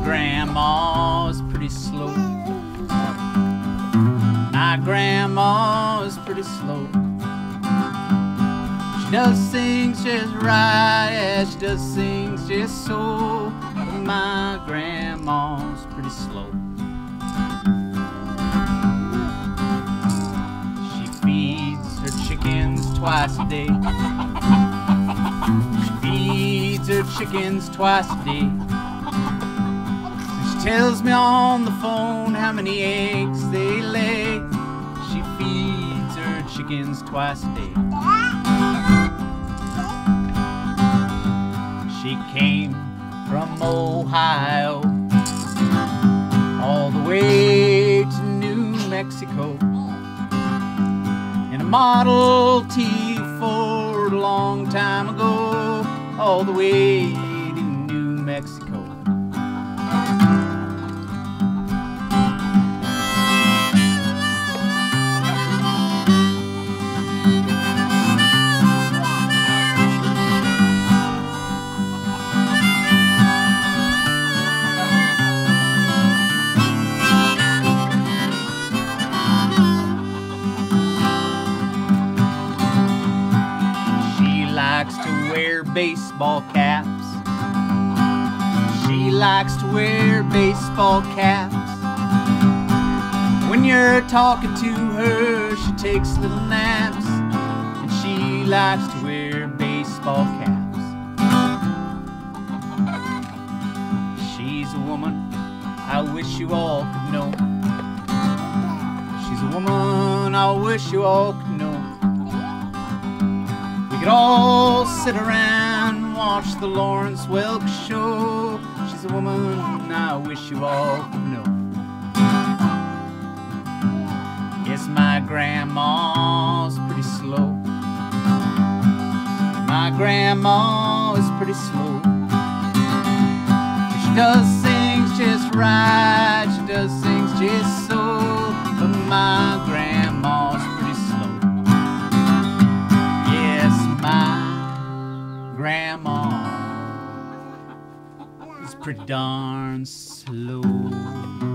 grandma's pretty slow. My grandma's pretty slow. She does things just right, yeah, she does things just so. But my grandma's pretty slow. She feeds her chickens twice a day. She feeds her chickens twice a day. She tells me on the phone how many eggs they lay. She feeds her chickens twice a day. She came from Ohio all the way to New Mexico in a Model T Ford a long time ago, all the way to New Mexico. Wear baseball caps. She likes to wear baseball caps. When you're talking to her, she takes little naps, and she likes to wear baseball caps. She's a woman I wish you all could know. She's a woman I wish you all could know. We could all sit around and watch the Lawrence Welk show. She's a woman I wish you all could know. Yes, my grandma's pretty slow. My grandma is pretty slow. But she does things just right, she does things just so. But my grandma's pretty slow. Grandma is pretty darn slow.